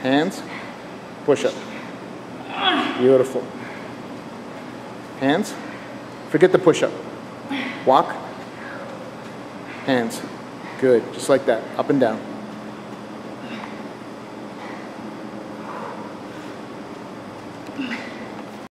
Hands. Push up. Beautiful. Hands. Forget the push up. Walk. Hands. Good. Just like that. Up and down.